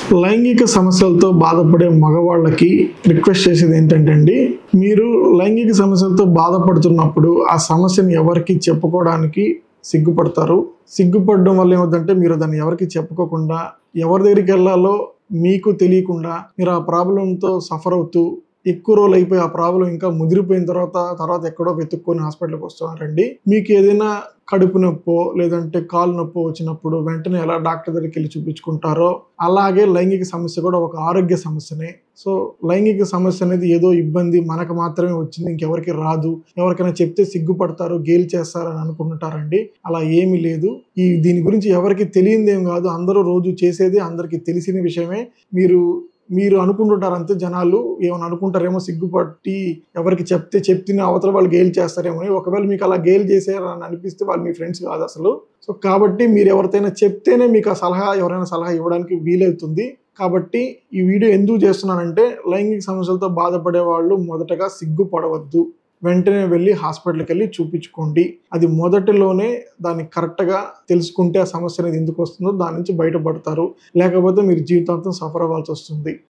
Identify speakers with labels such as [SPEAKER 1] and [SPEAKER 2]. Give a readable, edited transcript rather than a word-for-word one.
[SPEAKER 1] లైంగిక సమస్యలతో బాధపడే మగవాళ్ళకి రిక్వెస్ట్ చేసేది ఏంటంటే అండి, మీరు లైంగిక సమస్యలతో బాధపడుతున్నప్పుడు ఆ సమస్యను ఎవరికి చెప్పుకోవడానికి సిగ్గుపడతారు. సిగ్గుపడడం వల్ల ఏమవుతుందంటే మీరు దాన్ని ఎవరికి చెప్పుకోకుండా ఎవరి దగ్గరికి వెళ్ళాలో మీకు తెలియకుండా మీరు ఆ ప్రాబ్లంతో సఫర్ అవుతూ ఎక్కువ రోజులు అయిపోయి ఆ ప్రాబ్లం ఇంకా ముదిరిపోయిన తర్వాత ఎక్కడో వెతుక్కొని హాస్పిటల్కి వస్తున్నారండి. మీకు ఏదైనా కడుపు నొప్పో లేదంటే కాలు నొప్పో వచ్చినప్పుడు వెంటనే ఎలా డాక్టర్ దగ్గరికి వెళ్ళి చూపించుకుంటారో అలాగే లైంగిక సమస్య కూడా ఒక ఆరోగ్య సమస్యనే. సో లైంగిక సమస్య అనేది ఏదో ఇబ్బంది మనకు మాత్రమే వచ్చింది, ఇంకెవరికి రాదు, ఎవరికైనా చెప్తే సిగ్గుపడతారు, గేలి చేస్తారని అనుకుంటారండి. అలా ఏమీ లేదు. దీని గురించి ఎవరికి తెలియదేం కాదు, అందరూ రోజు చేసేది, అందరికీ తెలిసిన విషయమే. మీరు అనుకుంటుంటారు అంతే. జనాలు ఏమైనా అనుకుంటారేమో, సిగ్గుపట్టి ఎవరికి చెప్తే అవతల వాళ్ళు గేలి చేస్తారేమో అని. ఒకవేళ మీకు అలా గేలి చేశారని అనిపిస్తే వాళ్ళు మీ ఫ్రెండ్స్ కాదు అసలు. సో కాబట్టి మీరు ఎవరికైనా చెప్తేనే మీకు ఆ ఎవరైనా సలహా ఇవ్వడానికి వీలవుతుంది. కాబట్టి ఈ వీడియో ఎందుకు చేస్తున్నానంటే, లైంగిక సమస్యలతో బాధపడే వాళ్ళు మొదటగా సిగ్గుపడవద్దు. వెంటనే వెళ్ళి హాస్పిటల్కి వెళ్ళి చూపించుకోండి. అది మొదటిలోనే దాన్ని కరెక్ట్గా తెలుసుకుంటే ఆ సమస్య అనేది ఎందుకు వస్తుందో దాని నుంచి బయటపడతారు. లేకపోతే మీరు జీవితాంతం సఫర్ అవ్వాల్సి వస్తుంది.